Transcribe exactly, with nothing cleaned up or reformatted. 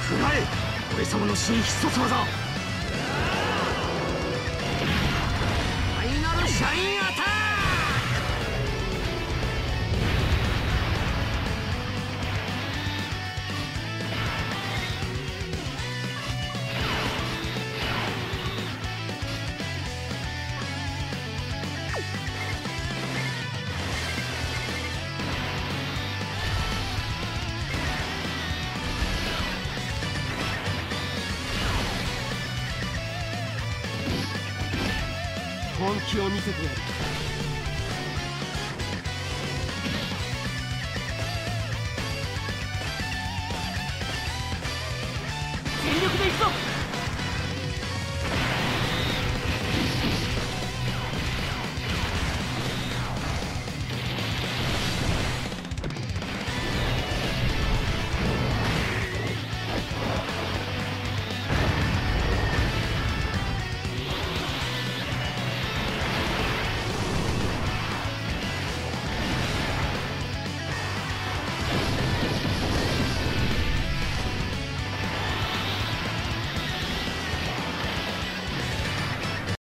食らえ俺様の新必殺技。ファイナルシャインアタック。本気を見せてやる。全力でいくぞ。